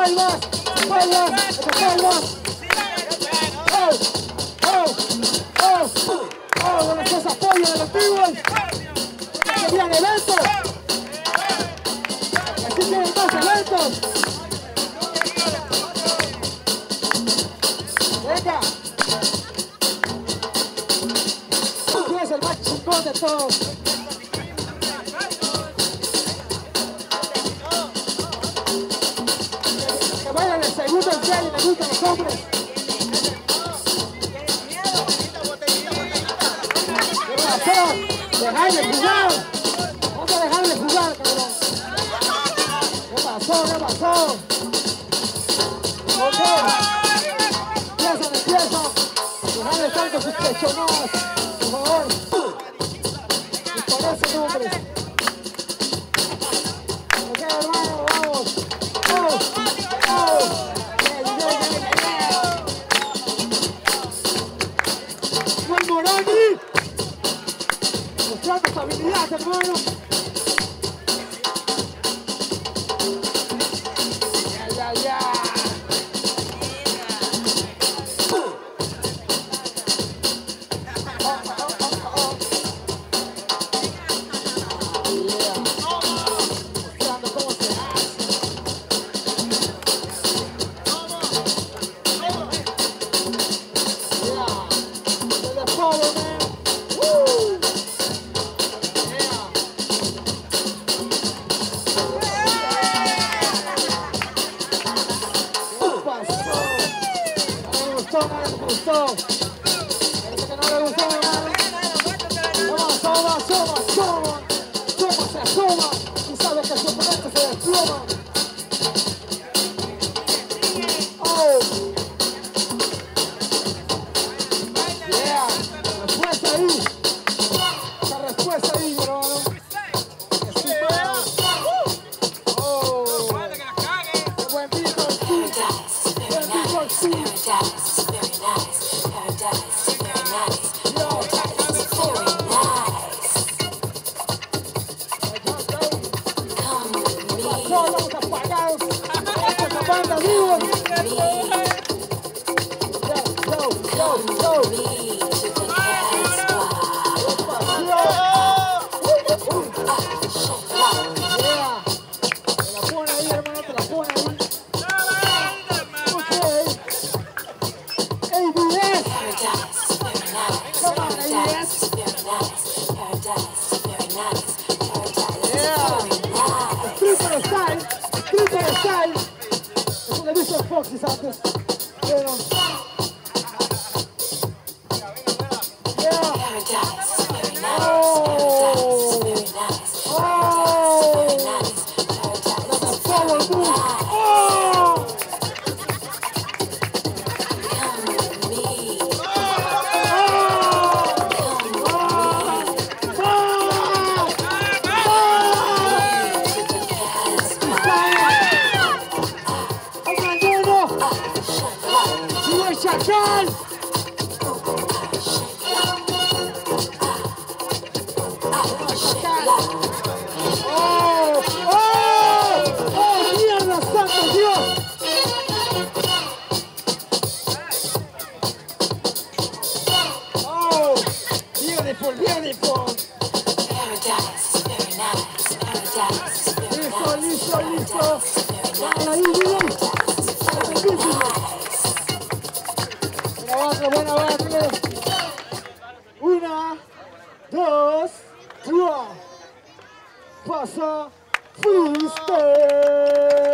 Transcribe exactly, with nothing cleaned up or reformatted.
palmas, palmas, palmas. Oh, oh, oh, oh, con estos apoyos de los pibos. Serían eventos. Así tienen más eventos. Venga. Tú eres el más chingón de todos. Que vayan el segundo en serio y me gustan los hombres. ¿Qué pasó? Dejadme jugar. Vamos a dejarle jugar, cabrón. ¿Qué pasó? ¿Qué pasó? Ok. Empiezan, empiezan. Dejadle estar con sus pechonadas, por favor. Y parecen hombres. Ok, hermano, vamos. Oh, oh. Yeah, yeah, yeah, yeah. Buen Moroni. Mostrando su habilidad, hermano. Ya, ya, ya. Mostrando cómo se hace. Yeah. To the follow, man. Woo. No me gustó. Parece que no le gustó, hermano. Toma, toma, toma, toma. Toma, se asoma. Y sabe que su oponente se desploma. Oh. Yeah. Respuesta ahí. Esa respuesta ahí, hermano. Oh. Qué buen beat, sí. Buen beat, sí. Vamos apagados, esta banda viva. Yo, yo, yo, yo. Yeah. Te la pone ahí, hermano, te la pone ahí. Ok. A B S. Come on, A B S. Yeah. Triple style, triple style. Eso le he visto a Foxys antes. Pero. Yeah. Oh. Oh. That's a follow move. Oh. Chacal! ¡Oh! ¡Oh! ¡Oh! ¡Mierda, santo Dios! ¡Oh! Beautiful, beautiful! Listo, listo, listo. Ahí, bien. Buena banda, buena banda. Una, dos, tres. Pasa freestyle.